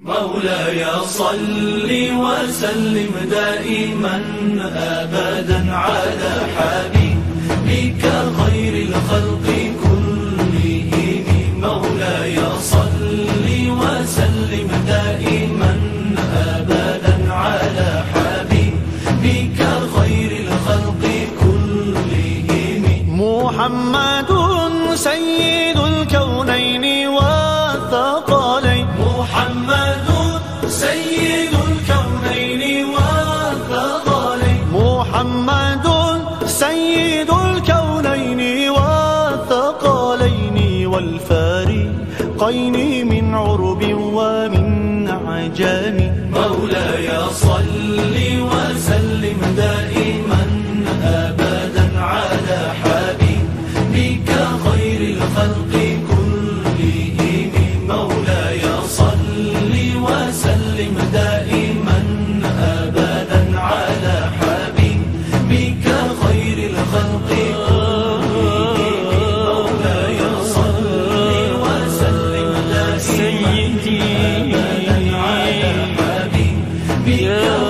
مولاي صل وسلم دائما أبدا على حبيبك خير الخلق كلهم. مولاي صل وسلم دائما أبدا على حبيبك خير الخلق كلهم. محمد سيد الكونين والثقلين. محمد سيد الكونين والثقلين. محمد سيد الكونين والثقلين والفارقين من عرب ومن عجم. مولاي صل وسلم دائما أبدا على حبيبك خير الخلق كلهم. مولاي صل وسلم دائما أبدا على حبيبك خير الخلق كلهم. مولاي صل وسلم دائما أبدا على حبيبك